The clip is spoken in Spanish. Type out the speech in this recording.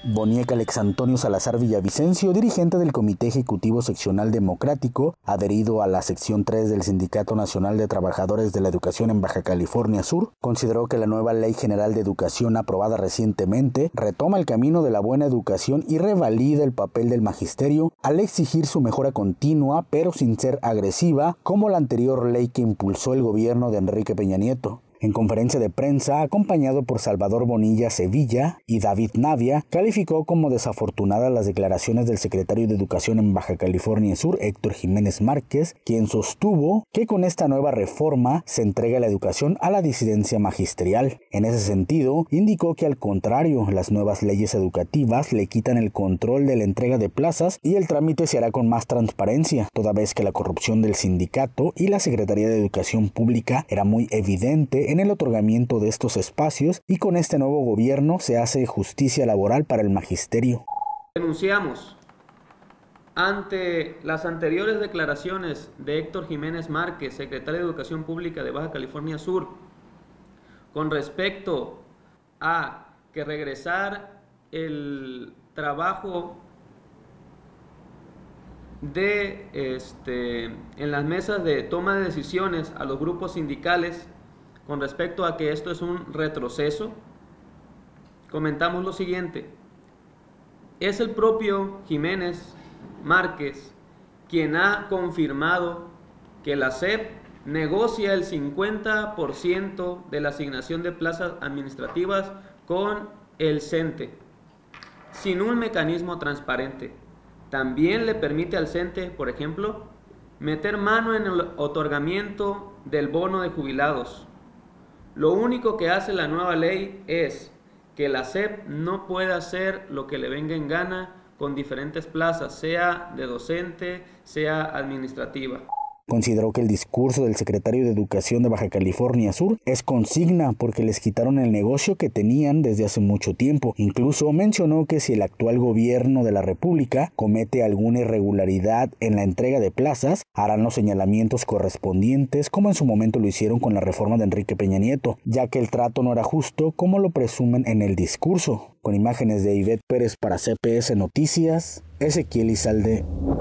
Boniek Alex Antonio Salazar Villavicencio, dirigente del Comité Ejecutivo Seccional Democrático, adherido a la sección 3 del Sindicato Nacional de Trabajadores de la Educación en Baja California Sur, consideró que la nueva Ley General de Educación aprobada recientemente retoma el camino de la buena educación y revalida el papel del magisterio al exigir su mejora continua, pero sin ser agresiva, como la anterior ley que impulsó el gobierno de Enrique Peña Nieto. En conferencia de prensa, acompañado por Salvador Bonilla Sevilla y David Navia, calificó como desafortunadas las declaraciones del secretario de Educación en Baja California Sur, Héctor Jiménez Márquez, quien sostuvo que con esta nueva reforma se entrega la educación a la disidencia magisterial. En ese sentido, indicó que al contrario, las nuevas leyes educativas le quitan el control de la entrega de plazas y el trámite se hará con más transparencia, toda vez que la corrupción del sindicato y la Secretaría de Educación Pública era muy evidente en el otorgamiento de estos espacios, y con este nuevo gobierno se hace justicia laboral para el magisterio. Denunciamos ante las anteriores declaraciones de Héctor Jiménez Márquez, secretario de Educación Pública de Baja California Sur, con respecto a que regresar el trabajo en las mesas de toma de decisiones a los grupos sindicales, con respecto a que esto es un retroceso. Comentamos lo siguiente: es el propio Jiménez Márquez quien ha confirmado que la SEP negocia el 50% de la asignación de plazas administrativas con el CENTE, sin un mecanismo transparente. También le permite al CENTE, por ejemplo, meter mano en el otorgamiento del bono de jubilados. Lo único que hace la nueva ley es que la SEP no pueda hacer lo que le venga en gana con diferentes plazas, sea de docente, sea administrativa. Consideró que el discurso del secretario de Educación de Baja California Sur es consigna porque les quitaron el negocio que tenían desde hace mucho tiempo. Incluso mencionó que si el actual gobierno de la República comete alguna irregularidad en la entrega de plazas, harán los señalamientos correspondientes, como en su momento lo hicieron con la reforma de Enrique Peña Nieto, ya que el trato no era justo como lo presumen en el discurso. Con imágenes de Ivette Pérez para CPS Noticias, Ezequiel Izalde.